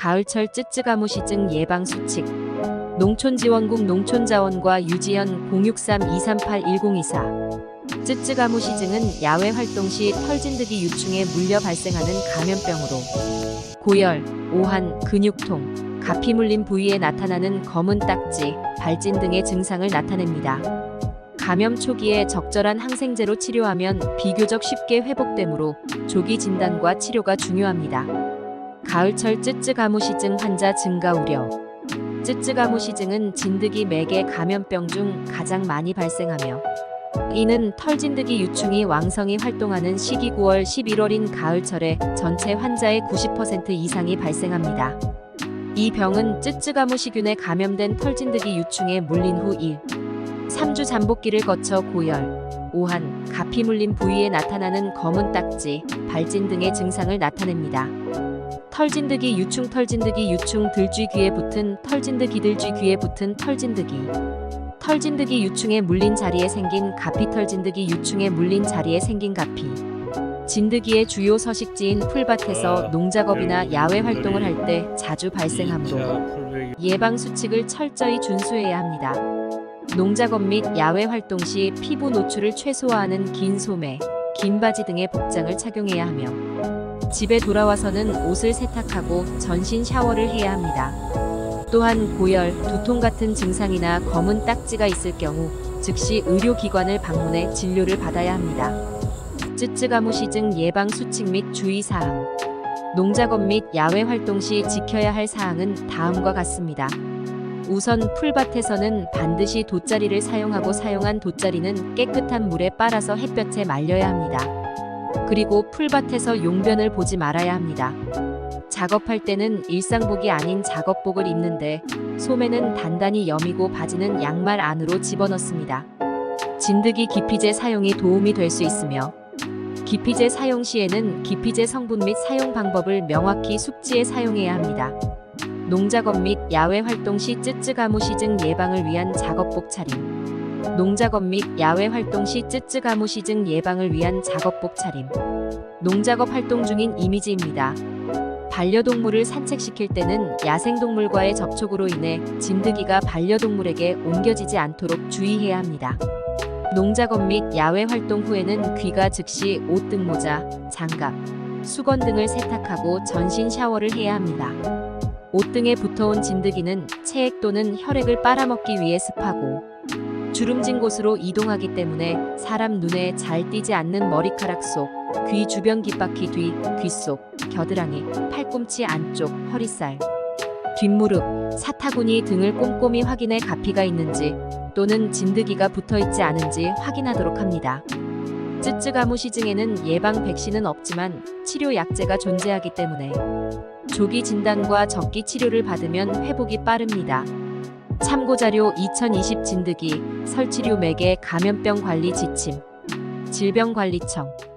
가을철 쯔쯔가무 시증 예방 수칙. 농촌지원국 농촌자원과 유지연 063-238-1024. 쯔쯔가무 시증은 야외 활동 시 털진드기 유충에 물려 발생하는 감염병으로 고열, 오한, 근육통, 가피 물린 부위에 나타나는 검은 딱지, 발진 등의 증상을 나타냅니다. 감염 초기에 적절한 항생제로 치료하면 비교적 쉽게 회복되므로 조기 진단과 치료가 중요합니다. 가을철 쯔쯔가무 시증 환자 증가 우려. 쯔쯔가무 시증은 진드기 매개 감염병 중 가장 많이 발생하며 이는 털진드기 유충이 왕성히 활동하는 시기 9월, 11월인 가을철에 전체 환자의 90% 이상이 발생합니다. 이 병은 쯔쯔가무 시균에 감염된 털진드기 유충에 물린 후 1, 3주 잠복기를 거쳐 고열, 오한, 가피 물린 부위에 나타나는 검은 딱지, 발진 등의 증상을 나타냅니다. 털진드기 유충 들쥐 귀에 붙은 털진드기들쥐 귀에 붙은 털진드기. 털진드기 유충에 물린 자리에 생긴 가피 털진드기 유충에 물린 자리에 생긴 가피. 진드기의 주요 서식지인 풀밭에서 농작업이나 야외 활동을 할 때 자주 발생하므로 예방 수칙을 철저히 준수해야 합니다. 농작업 및 야외 활동 시 피부 노출을 최소화하는 긴 소매, 긴 바지 등의 복장을 착용해야 하며 집에 돌아와서는 옷을 세탁하고 전신 샤워를 해야 합니다. 또한 고열, 두통 같은 증상이나 검은 딱지가 있을 경우 즉시 의료기관을 방문해 진료를 받아야 합니다. 쯔쯔가무 시증 예방 수칙 및 주의사항. 농작업 및 야외 활동 시 지켜야 할 사항은 다음과 같습니다. 우선 풀밭에서는 반드시 돗자리를 사용하고 사용한 돗자리는 깨끗한 물에 빨아서 햇볕에 말려야 합니다. 그리고 풀밭에서 용변을 보지 말아야 합니다. 작업할 때는 일상복이 아닌 작업복을 입는데 소매는 단단히 여미고 바지는 양말 안으로 집어넣습니다. 진드기 기피제 사용이 도움이 될 수 있으며 기피제 사용 시에는 기피제 성분 및 사용 방법을 명확히 숙지해 사용해야 합니다. 농작업 및 야외 활동 시 쯔쯔가무 시증 예방을 위한 작업복 차림. 농작업 및 야외 활동 시 쯔쯔가무 시증 예방을 위한 작업복 차림. 농작업 활동 중인 이미지입니다. 반려동물을 산책시킬 때는 야생동물과의 접촉으로 인해 진드기가 반려동물에게 옮겨지지 않도록 주의해야 합니다. 농작업 및 야외 활동 후에는 귀가 즉시 옷 등 모자, 장갑, 수건 등을 세탁하고 전신 샤워를 해야 합니다. 옷 등에 붙어온 진드기는 체액 또는 혈액을 빨아먹기 위해 습하고 주름진 곳으로 이동하기 때문에 사람 눈에 잘 띄지 않는 머리카락 속, 귀 주변 귓바퀴 뒤, 귀 속, 겨드랑이, 팔꿈치 안쪽, 허리살, 뒷무릎, 사타구니 등을 꼼꼼히 확인해 가피가 있는지 또는 진드기가 붙어있지 않은지 확인하도록 합니다. 쯔쯔가무 시증에는 예방 백신은 없지만 치료 약제가 존재하기 때문에 조기 진단과 적기 치료를 받으면 회복이 빠릅니다. 참고자료 2020 진드기 설치류 매개 감염병 관리 지침 질병관리청